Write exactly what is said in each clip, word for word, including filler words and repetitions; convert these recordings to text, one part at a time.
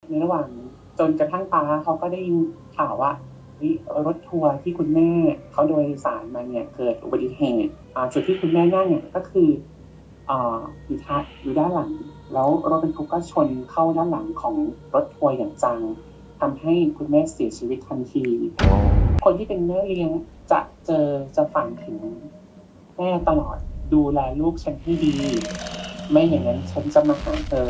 ในระหว่างจนกระทั่งป้าเขาก็ได้ยินข่าวว่ารถทัวร์ที่คุณแม่เขาโดยสารมาเนี่ยเกิดอุบัติเหตุจุดที่คุณแม่นั่งเนี่ยก็คืออยู่ท้ายอยู่ด้านหลังแล้วรถบรรทุกก็ชนเข้าด้านหลังของรถทัวร์อย่างจังทำให้คุณแม่เสียชีวิตทันทีคนที่เป็นแม่เลี้ยงจะเจอจะฝันถึงแม่ตลอดดูแลลูกฉันให้ดีไม่อย่างนั้นฉันจะมาหาเธ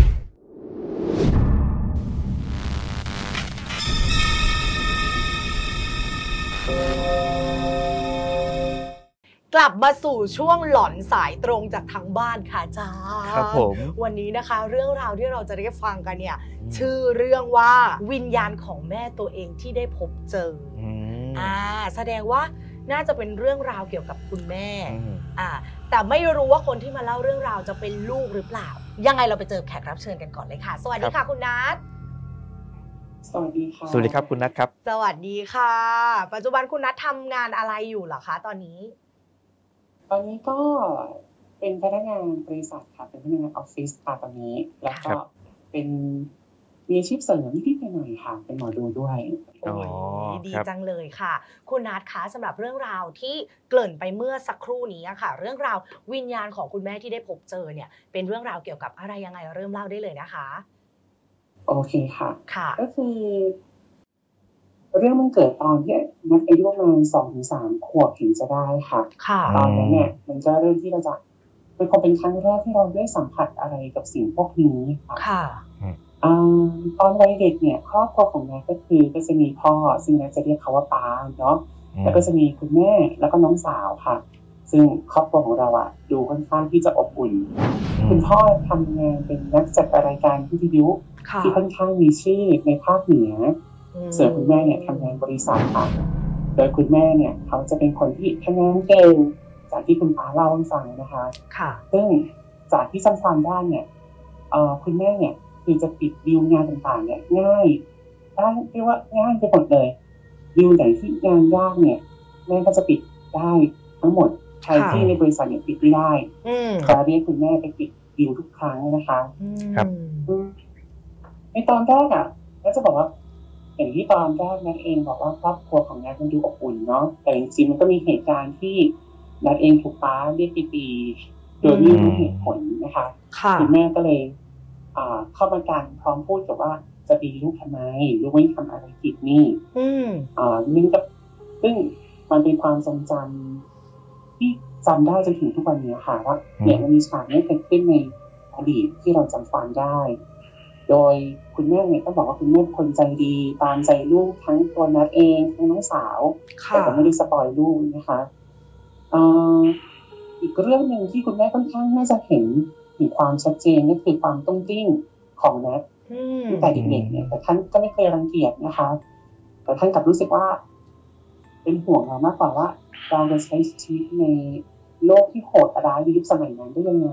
อกลับมาสู่ช่วงหลอนสายตรงจากทางบ้านค่ะจ้าครับผมวันนี้นะคะเรื่องราวที่เราจะได้ฟังกันเนี่ยชื่อเรื่องว่าวิญญาณของแม่ตัวเองที่ได้พบเจออ่าแสดงว่าน่าจะเป็นเรื่องราวเกี่ยวกับคุณแม่อ่าแต่ไม่รู้ว่าคนที่มาเล่าเรื่องราวจะเป็นลูกหรือเปล่ายังไงเราไปเจอแขกรับเชิญกันก่อนเลยค่ะสวัสดีค่ะคุณนัทสวัสดีค่ะสวัสดีครับคุณนัทครับสวัสดีค่ะปัจจุบันคุณนัททำงานอะไรอยู่เหรอคะตอนนี้ตอนนี้ก็เป็นพนักงานบริษัทค่ะเป็นพนักงานออฟฟิศค่ะตอนนี้แล้วก็เป็นมีอาชีพเสริมนิดๆหน่อยๆค่ะเป็นหมอดูด้วยโอ้ยดีจังเลยค่ะคุณนัทคะสำหรับเรื่องราวที่เกริ่นไปเมื่อสักครู่นี้ค่ะเรื่องราววิญญาณของคุณแม่ที่ได้พบเจอเนี่ยเป็นเรื่องราวเกี่ยวกับอะไรยังไงเริ่มเล่าได้เลยนะคะโอเคค่ะค่ะก็คือเรื่องมันเกิดตอนที่นักอายุประมาณสองถึงสามขวบถึงจะได้ค่ะตอนนั้นเนี่ยมันก็เริ่มที่เราจะเป็นคงเป็นครั้งแรกที่เราได้สัมผัสอะไรกับสิ่งพวกนี้ค่ะตอนวัยเด็กเนี่ยครอบครัวของนัทก็คือก็จะมีพ่อซึ่งนัทจะเรียกเขาว่าป้าเนาะแล้วก็จะมีคุณแม่แล้วก็น้องสาวค่ะซึ่งครอบครัวของเราอะดูค่อนข้างที่จะอบอุ่นคุณพ่อทำงานเป็นนักจัดรายการวิทยุที่ค่อนข้างมีชื่อในภาคเหนือส่วนคุณแม่เนี่ยทำงานบริษัทค่ะโดยคุณแม่เนี่ยเขาจะเป็นคนที่ทำงานเก่งจากที่คุณป้าเล่าให้ฟังนะคะค่ะซึ่งจากที่จำความได้เนี่ยเอ่อคุณแม่เนี่ยคือจะปิดดีลงานต่างๆเนี่ยง่ายได้เรียกว่าง่ายไปหมดเลยดีลไหนที่งานยากเนี่ยแม่ก็จะปิดได้ทั้งหมดใครที่ในบริษัทเนี่ยปิดไม่ได้จะเรียกคุณแม่ไปปิดดีลทุกครั้งนะคะครับในตอนแรกอ่ะก็จะบอกว่าอย่างที่ตอนแรกนัทเองบอกว่าครอบครัวของนัทมันดูอบอุ่นเนาะแต่จริงๆมันก็มีเหตุการณ์ที่นัทเองถูกป้าเรียกไปตีโดยไม่รู้เหตุผลนะคะคุณแม่ก็เลยเข้ามาการพร้อมพูดกับว่าจะตีลูกทำไมลูกไม่ทำอะไรผิดนี่อ่านี่ก็ซึ่งมันเป็นความทรงจำที่จำได้จนถึงทุกวันนี้ค่ะว่าเนี่ยมันมีฉากนี้เกิดขึ้นในอดีตที่เราจำความได้โดยคุณแม่เนี่ยก็บอกว่าคุณแม่คนใจดีตามใจลูกทั้งตัวนัทเองทั้งน้องสาวแต่ก็ไม่ได้สปอยลูกนะคะอ่าอีกเรื่องหนึ่งที่คุณแม่ค่อนข้างน่าจะเห็นถึงความชัดเจนก็คือความตุ้งติ้งของนัทตั้งแต่เด็กๆเนี่ยแต่ท่านก็ไม่เคยรังเกียจนะคะแต่ท่านกลับรู้สึกว่าเป็นห่วงเรามากกว่าว่าเราจะใช้ชีวิตในโลกที่โหดร้ายในยุคสมัยนั้นได้ยังไง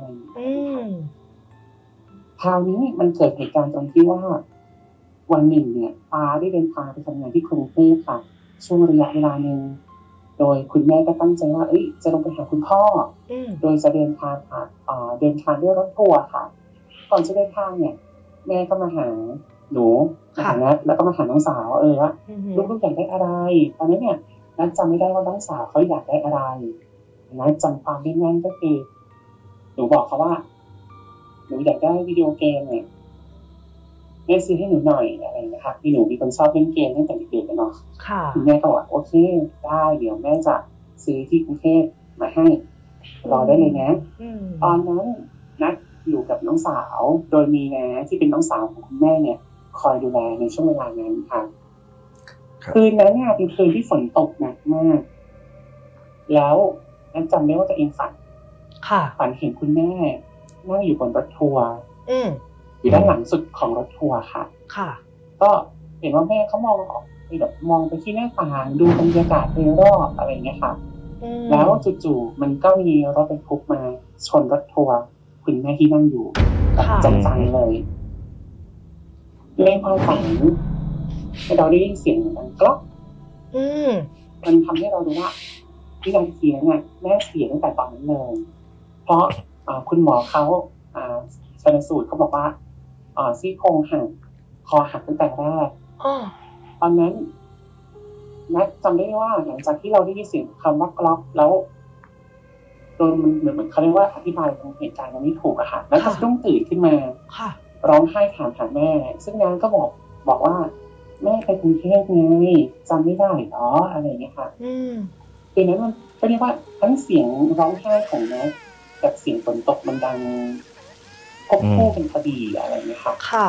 คราวนี้มันเกิดเหตุการณ์ตรงที่ว่าวันหนึ่งเนี่ยป้าได้เดินทางไปทำงานที่กรุงเทพค่ะช่วงระยะเวลาหนึ่งโดยคุณแม่ก็ตั้งใจว่าเอ้ยจะลงไปหาคุณพ่อโดยจะเดินทางค่ะเดินทางด้วยรถทัวร์ค่ะก่อนจะเดินทางเนี่ยแม่ก็มาหาหนูมาหานัทแล้วก็มาหาน้องสาวเออว่าลูกๆอยากได้อะไรตอนนี้เนี่ยนัทจำไม่ได้ว่าน้องสาวเขาอยากได้อะไรนัทจำความได้แม่นก็คือหนูบอกเขาว่าหนูอยากได้วิดีโอเกมเนี่ยแม่ซื้อให้หนูหน่อยอะไรนะคะที่หนูมีคนชอบเล่นเกมตั้งแต่เด็กๆเนาะคุณแม่ก็บอกโอเคได้เดี๋ยวแม่จะซื้อที่กรุงเทพมาให้รอได้เลยนะตอนนั้นนัดอยู่กับน้องสาวโดยมีนะที่เป็นน้องสาวของคุณแม่เนี่ยคอยดูแลในช่วงเวลานั้นค่ะคืนนั้นเนี่ยเป็นคืนที่ฝนตกหนักมากแล้วนัดจำได้ว่าตัวเองฝันฝันเห็นคุณแม่นั่งอยู่บนรถทัวร์อยู่ด้านหลังสุดของรถทัวร์ค่ะค่ะก็เห็นว่าแม่เขามองออกไปแบบมองไปที่หน้าต่างดูบรรยากาศโดยรอบอะไรเงี้ยค่ะแล้วจู่ๆมันก็มีรถบรรทุกมาชนรถทัวร์คุณแม่ที่นั่งอยู่จังๆเลยในความฝันเราได้ยินเสียงดังกรอบมันทำให้เรารู้ว่าที่เราเสียเนี่ยแม่เสียตั้งแต่ตอนนั้นเลยเพราะคุณหมอเขาชันสูตรเขาบอกว่าซี่โครงหักคอหักตั้งแต่แรกตอนนั้นนัทจำได้ว่าหลังจากที่เราได้ยินเสียงคำว่ากล็อกแล้วโดนมันเหมือนเหมือนเขาเรียกว่าอธิบายตรงเหตุการณ์มันไม่ถูกอะค่ะนัทก็ต้องตื่นขึ้นมาร้องไห้ถามหาแม่ซึ่งนางก็บอกบอกว่าแม่ไปกรุงเทพไงจำไม่ได้หรออะไรอย่างเงี้ยค่ะคืนนั้นมันก็เรียกว่าทั้งเสียงร้องไห้ของนัทกับเสียงฝนตกมันดังควบคู่กันพอดีอะไรอย่างเงี้ยค่ะค่ะ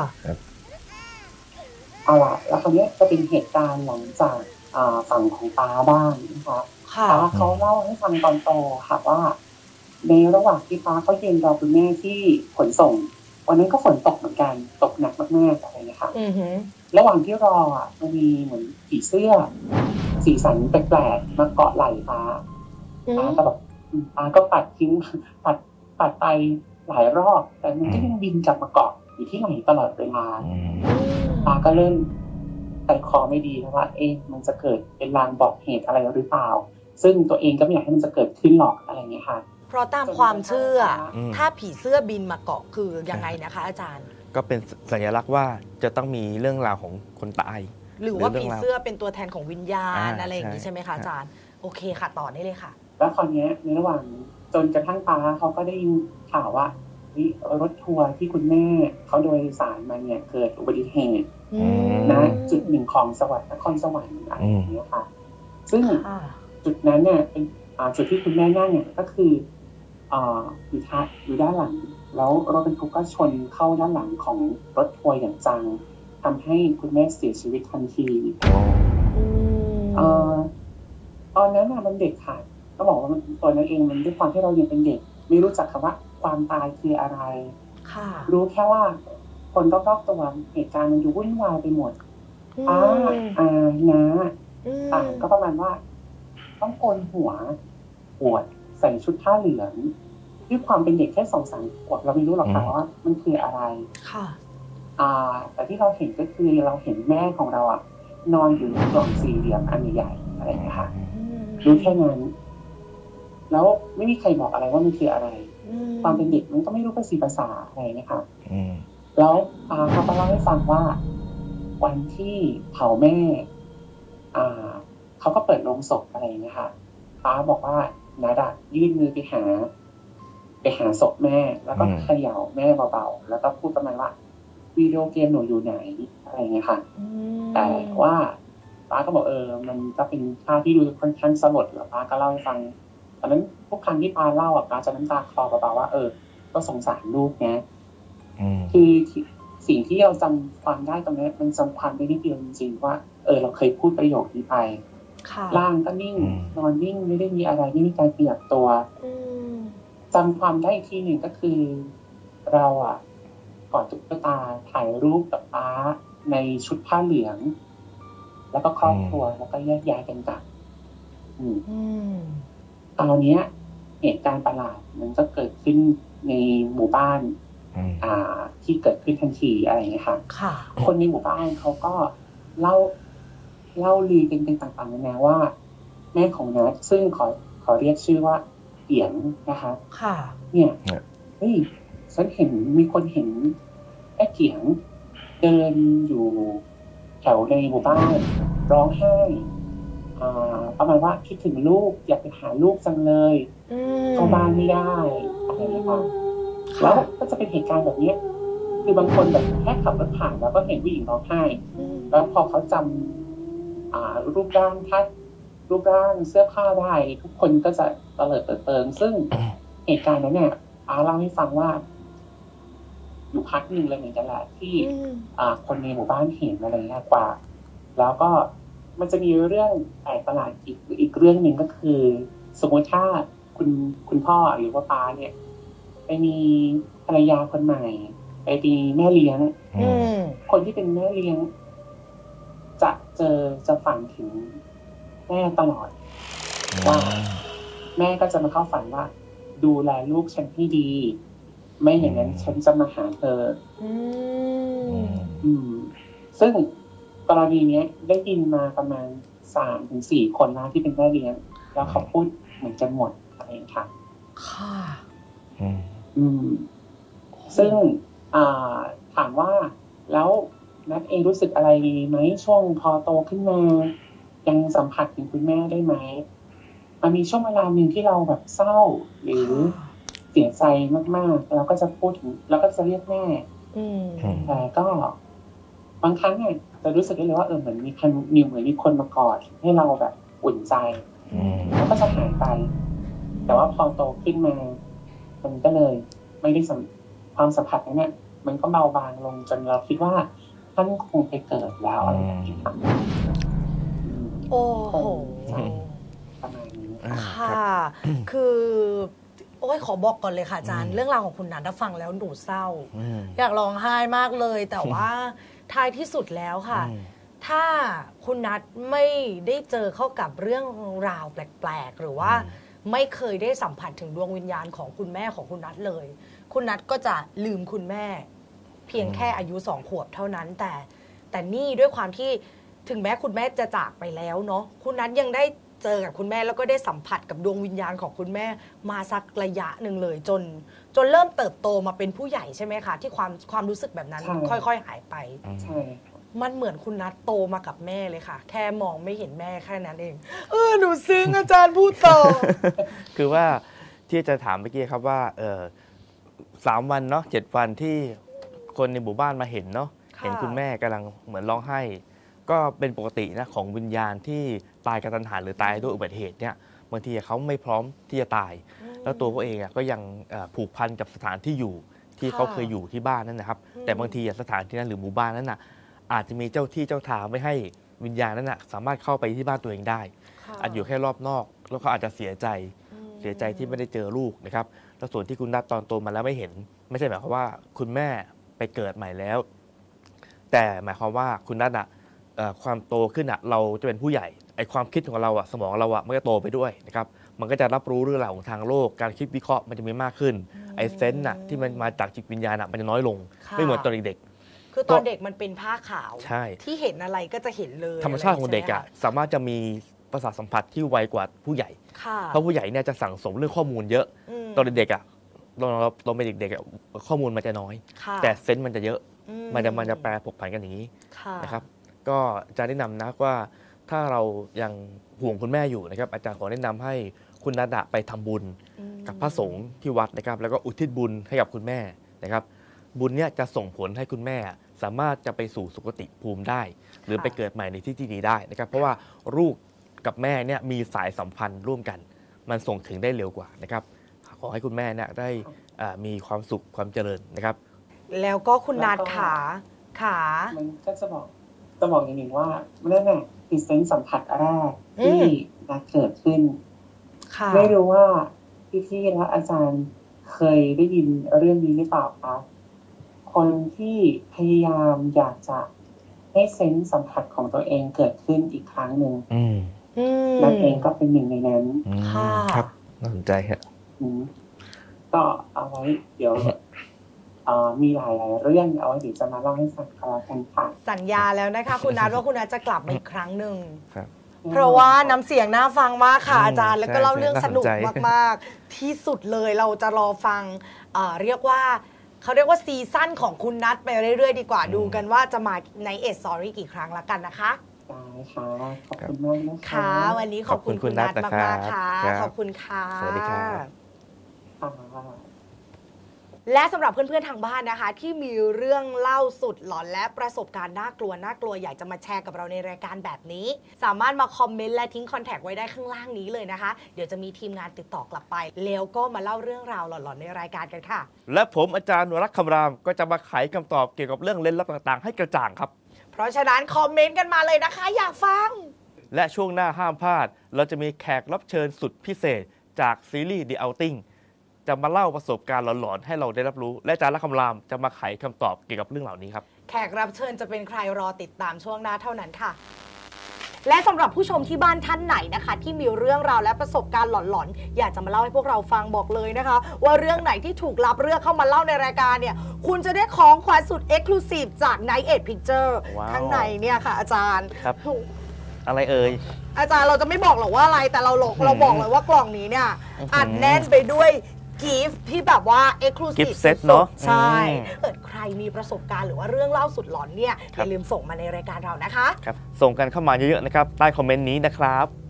เอาล่ะแล้วคราวนี้จะเป็นเหตุการณ์หลังจากฝั่งของป้าบ้างนะคะป้าเขาเล่าให้ฟังตอนโตค่ะว่าในระหว่างที่ป้าเขายืนรอคุณแม่ที่ขนส่งวันนั้นก็ฝนตกเหมือนกันตกหนักมากๆอะไรนะคะระหว่างที่รออ่ะมันมีเหมือนผีเสื้อสีสันแปลกๆมาเกาะไหล่ป้าป้าก็แบบป้าก็ปัดทิ้งปัดปัดไปหลายรอบแต่มันก็ยังบินกลับมาเกาะอยู่ที่ไหนตลอดเวลาป้าก็เริ่มใจคอไม่ดีแล้วว่าเอ๊ะมันจะเกิดเป็นลางบอกเหตุอะไรหรือเปล่าซึ่งตัวเองก็ไม่อยากให้มันจะเกิดขึ้นหรอกอะไรอย่างเงี้ยค่ะเพราะตามความเชื่อถ้าผีเสื้อบินมาเกาะคือยังไงนะคะอาจารย์ก็เป็นสัญลักษณ์ว่าจะต้องมีเรื่องราวของคนตายหรือว่าผีเสื้อเป็นตัวแทนของวิญญาณอะไรอย่างนี้ใช่ไหมคะอาจารย์โอเคค่ะต่อได้เลยค่ะแล้วคราวนี้ในระหว่างจนกระทั่งป้าเขาก็ได้ยินข่าวว่ารถทัวร์ที่คุณแม่เขาโดยสารมาเนี่ยเกิดอุบัติเหตุนะจุดหนึ่งของจังหวัดนครสวรรค์อะไรอย่างเงี้ยค่ะซึ่งจุดนั้นเนี่ยเป็นจุดที่คุณแม่นั่งเนี่ยก็คืออยู่ท้ายอยู่ด้านหลังแล้วรถบรรทุกก็ชนเข้าด้านหลังของรถทัวร์อย่างจังทำให้คุณแม่เสียชีวิตทันทีตอนนั้นมันเด็กค่ะก็บอกว่าตัวนั้นเองมันด้วยความที่เรายังเป็นเด็กไม่รู้จักคำว่าความตายคืออะไรรู้แค่ว่าคนรอบๆตัวเหตุการณ์มันอยู่วุ่นวายไปหมดอ้าอาน้าต่างก็ประมาณว่าต้องโกนหัวปวดใส่ชุดผ้าเหลืองด้วยความเป็นเด็กแค่สองสามขวบเราไม่รู้หรอกค่ะว่ามันคืออะไรค่ะอ่าแต่ที่เราเห็นก็คือเราเห็นแม่ของเราอ่ะนอนอยู่ในกล่องสี่เหลี่ยมอันใหญ่ๆอะไรอย่างเงี้ยค่ะรู้แค่นั้นแล้วไม่มีใครบอกอะไรว่ามันคืออะไรความเป็นเด็กมันก็ไม่รู้ภาษีภาษาอะไรนะคะแล้วป้าเขาก็เล่าให้ฟังว่าวันที่เผาแม่อ่าเขาก็เปิดโรงศพอะไรนะคะป้าบอกว่านาดายื่นมือไปหาไปหาศพแม่แล้วก็เขย่าแม่เบาๆแล้วก็พูดประมาณว่าวิดีโอเกมหนูอยู่ไหนอะไรเงี้ยค่ะแต่ว่าป้าก็บอกเออมันก็เป็นภาพที่ดูค่อนข้างสลดแล้วป้าก็เล่าให้ฟังตอนนั้นทุกครั้งที่ป้าเล่าอ่ะป้าจะน้ำตาคลอเบาๆว่าเออก็สงสารลูกนะคือสิ่งที่เราจำความได้ตรงนี้มันจำความได้นิดเดียวจริงๆว่าเออเราเคยพูดประโยคนี้ไปร่างก็นิ่งนอนนิ่งไม่ได้มีอะไรไม่มีการขยับตัวจำความได้อีกทีหนึ่งก็คือเราอ่ะกอดตุ๊กตาถ่ายรูปกับป้าในชุดผ้าเหลืองแล้วก็ครอบครัวแล้วก็แยกย้ายกันกลับตอนนี้เหตุการณ์ประหลาดมันก็เกิดขึ้นในหมู่บ้านอ่าที่เกิดขึ้นทันทีอะไรอย่างเงี้ยค่ะคนในหมู่บ้านเขาก็เล่าเล่าลือกันเป็นต่างๆนานาว่าแม่ของนัทซึ่งขอขอเรียกชื่อว่าเกียงนะคะค่ะเนี่ยเฮ้ยฉันเห็นมีคนเห็นแม่เกียงเดินอยู่แถวในหมู่บ้านร้องไห้อ่าประมาณว่าคิดถึงลูกอยากไปหาลูกจังเลยเข้าบ้านไม่ได้อะไรอย่างเงี้ยค่ะแล้วก็จะเป็นเหตุการณ์แบบนี้คือบางคนแบบแค่ขับรถผ่านแล้วก็เห็นผู้หญิงร้องไห้แล้วพอเขาจำอ่ารูปร่างท่ารูปร่างเสื้อผ้าได้ทุกคนก็จะเตลิดเปิดเปิงซึ่งเหตุการณ์นั้นเนี่ยอาเล่าให้ฟังว่าอยู่พักหนึ่งเลยเหมือนกันแหละที่อ่าคนในหมู่บ้านเห็นอะไรเงี้ยกว่าแล้วก็มันจะมีเรื่องแปลกประหลาดอีกอีกเรื่องหนึ่งก็คือสมมติถ้าคุณคุณพ่อหรือว่าป้าเนี่ยไปมีภรรยาคนใหม่ไปมีแม่เลี้ยงคนที่เป็นแม่เลี้ยงจะเจอจะฝันถึงแม่ตลอดว่าแม่ก็จะมาเข้าฝันว่าดูแลลูกฉันให้ดีไม่อย่างนั้นฉันจะมาหาเธออืมซึ่งกรณีนี้ได้ยินมาประมาณสามถึงสี่คนนะที่เป็นแม่เลี้ยงแล้วเขาพูดเหมือนกันหมดอะไรอย่างเงี้ยค่ะค่ะอืมซึ่งอ่าถามว่าแล้วนัทเองรู้สึกอะไรไหมช่วงพอโตขึ้นมายังสัมผัสถึงคุณแม่ได้ไหมมันมีช่วงเวลาหนึ่งที่เราแบบเศร้าหรือเสียใจมากๆเราก็จะพูดถึงเราก็จะเรียกแม่แต่ก็บางครั้งเนี่ยจะรู้สึกได้เลยว่าเออเหมือนมีคนมีเหมือนมีคนมากอดให้เราแบบอุ่นใจแล้วก็จะหายไปแต่ว่าพอโตขึ้นมามันก็เลยไม่ได้สัมความสัมผัสนั้นเนี่ยมันก็เบาบางลงจนเราคิดว่าท่านคงไปเกิดแล้วอะไรแบบนี้ค่ะโอ้โหประมาณนี้ค่ะคือโอ้ยขอบอกก่อนเลยค่ะอาจารย์เรื่องราวของคุณนัทฟังแล้วหนูเศร้าอยากร้องไห้มากเลยแต่ว่าท้ายที่สุดแล้วค่ะถ้าคุณนัทไม่ได้เจอเข้ากับเรื่องราวแปลกๆหรือว่าไม่เคยได้สัมผัสถึงดวงวิญญาณของคุณแม่ของคุณนัทเลยคุณนัทก็จะลืมคุณแม่เพียงแค่อายุสองขวบเท่านั้นแต่แต่นี่ด้วยความที่ถึงแม้คุณแม่จะจากไปแล้วเนาะคุณนัทยังได้เจอกับคุณแม่แล้วก็ได้สัมผัสกับดวงวิญญาณของคุณแม่มาสักระยะหนึ่งเลยจนจนเริ่มเติบโตมาเป็นผู้ใหญ่ใช่ไหมคะที่ความความรู้สึกแบบนั้นค่อยๆหายไปใช่มันเหมือนคุณนัทโตมากับแม่เลยค่ะแค่มองไม่เห็นแม่แค่นั้นเองเออหนูซึ้งอาจารย์พูดต่อคือว่าที่จะถามเมื่อกี้ครับว่าเออสามวันเนาะเจ็ดวันที่คนในหมู่บ้านมาเห็นเนาะเห็นคุณแม่กำลังเหมือนร้องไห้ก็เป็นปกตินะของวิญญาณที่ตายกระทันหันหรือตายด้วยอุบัติเหตุเนี่ยบางทีเขาไม่พร้อมที่จะตายแล้วตัวเขาเองก็ยังผูกพันกับสถานที่อยู่ที่เขาเคยอยู่ที่บ้านนั่นนะครับแต่บางทีสถานที่นั้นหรือหมู่บ้านนั้นน่ะอาจจะมีเจ้าที่เจ้าทางไม่ให้วิญญาณนั้นน่ะสามารถเข้าไปที่บ้านตัวเองได้อาจอยู่แค่รอบนอกแล้วเขาอาจจะเสียใจเสียใจที่ไม่ได้เจอลูกนะครับแล้วส่วนที่คุณนัทตอนโตมาแล้วไม่เห็นไม่ใช่หมายความว่าคุณแม่ไปเกิดใหม่แล้วแต่หมายความว่าคุณนัทอ่ะความโตขึ้นอ่ะเราจะเป็นผู้ใหญ่ไอความคิดของเราอ่ะสมองเราอ่ะมันก็โตไปด้วยนะครับมันก็จะรับรู้เรื่องราวของทางโลกการคิดวิเคราะห์มันจะมีมากขึ้นไอเซนส์อ่ะที่มันมาจากจิตวิญญาณอ่ะมันจะน้อยลงไม่เหมือนตอนเด็กๆคือตอนเด็กมันเป็นผ้าขาวที่เห็นอะไรก็จะเห็นเลยธรรมชาติของเด็กอ่ะสามารถจะมีประสาทสัมผัสที่ไวกว่าผู้ใหญ่เพราะผู้ใหญ่เนี่ยจะสั่งสมเรื่องข้อมูลเยอะตอนเด็กอ่ะเราเราเป็นเด็กๆข้อมูลมันจะน้อยแต่เซนส์มันจะเยอะมันจะมันจะแปรผกผันกันอย่างนี้นะครับก็จะแนะนำนะว่าถ้าเรายังห่วงคุณแม่อยู่นะครับอาจารย์ขอแนะนำให้คุณนัทไปทำบุญกับพระสงฆ์ที่วัดนะครับแล้วก็อุทิศบุญให้กับคุณแม่นะครับบุญเนี่ยจะส่งผลให้คุณแม่สามารถจะไปสู่สุคติภูมิได้หรือไปเกิดใหม่ในที่ที่ดีได้นะครับเพราะว่าลูกกับแม่เนี่ยมีสายสัมพันธ์ร่วมกันมันส่งถึงได้เร็วกว่านะครับขอให้คุณแม่เนี่ยได้มีความสุขความเจริญนะครับแล้วก็คุณนัทขาขามันก็จะบอกจะบอกอย่างหนึ่งว่านั่นน่ะคือเซนส์สัมผัสแรกที่นัทเกิดขึ้นไม่รู้ว่าพี่ๆและอาจารย์เคยได้ยินเรื่องนี้หรือเปล่าคะคนที่พยายามอยากจะให้เซนส์สัมผัสของตัวเองเกิดขึ้นอีกครั้งหนึ่งนัทเองก็เป็นหนึ่งในนั้นครับน่าสนใจครับก็เอาไว้เดี๋ยวมีหลายๆเรื่องเอาไว้เดี๋ยวจะมาเล่าให้ฟังกันค่ะสัญญาแล้วนะคะคุณนัทว่าคุณนัทจะกลับมาอีกครั้งหนึ่งเพราะว่าน้ำเสียงน่าฟังมากค่ะอาจารย์แล้วก็เล่าเรื่องสนุกมากๆที่สุดเลยเราจะรอฟังเรียกว่าเขาเรียกว่าซีซั่นของคุณนัทไปเรื่อยๆดีกว่าดูกันว่าจะมาในเอสซอรี่กี่ครั้งแล้วกันนะคะได้ค่ะขอบคุณมากนะคะค่ะวันนี้ขอบคุณคุณนัทมากๆค่ะขอบคุณค่ะสวัสดีครับและสำหรับเพื่อนๆทางบ้านนะคะที่มีเรื่องเล่าสุดหลอนและประสบการณ์น่ากลัวน่ากลัวอยากจะมาแชร์กับเราในรายการแบบนี้สามารถมาคอมเมนต์และทิ้งคอนแทคไว้ได้ข้างล่างนี้เลยนะคะเดี๋ยวจะมีทีมงานติดต่อกลับไปแล้วก็มาเล่าเรื่องราวหลอนๆในรายการกันค่ะและผมอาจารย์วรักษ์คำรามก็จะมาไขคำตอบเกี่ยวกับเรื่องเล่นลับต่างๆให้กระจ่างครับเพราะฉะนั้นคอมเมนต์กันมาเลยนะคะอยากฟังและช่วงหน้าห้ามพลาดเราจะมีแขกรับเชิญสุดพิเศษจากซีรีส์ The Outingจะมาเล่าประสบการณ์หลอนๆให้เราได้รับรู้และอาจารย์รักคำรามจะมาไขคำตอบเกี่ยวกับเรื่องเหล่านี้ครับแขกรับเชิญจะเป็นใครรอติดตามช่วงหน้าเท่านั้นค่ะและสำหรับผู้ชมที่บ้านท่านไหนนะคะที่มีเรื่องราวและประสบการณ์หลอนๆอยากจะมาเล่าให้พวกเราฟังบอกเลยนะคะว่าเรื่องไหนที่ถูกรับเรื่องเข้ามาเล่าในรายการเนี่ยคุณจะได้ของขวัญสุด Exclusive จาก Night Edge Picture ข้างในเนี่ยค่ะอาจารย์ครับอะไรเอ่ยอาจารย์เราจะไม่บอกหรอกว่าอะไรแต่เราหลอกเราบอกเลยว่ากล่องนี้เนี่ยอัดแน่นไปด้วยกิฟต์ที่แบบว่า Exclusive Gift set เนอะใช่อืมเกิดใครมีประสบการณ์หรือว่าเรื่องเล่าสุดหลอนเนี่ยคอรับย่าลืมส่งมาในรายการเรานะคะครับส่งกันเข้ามาเยอะๆนะครับใต้คอมเมนต์นี้นะครับ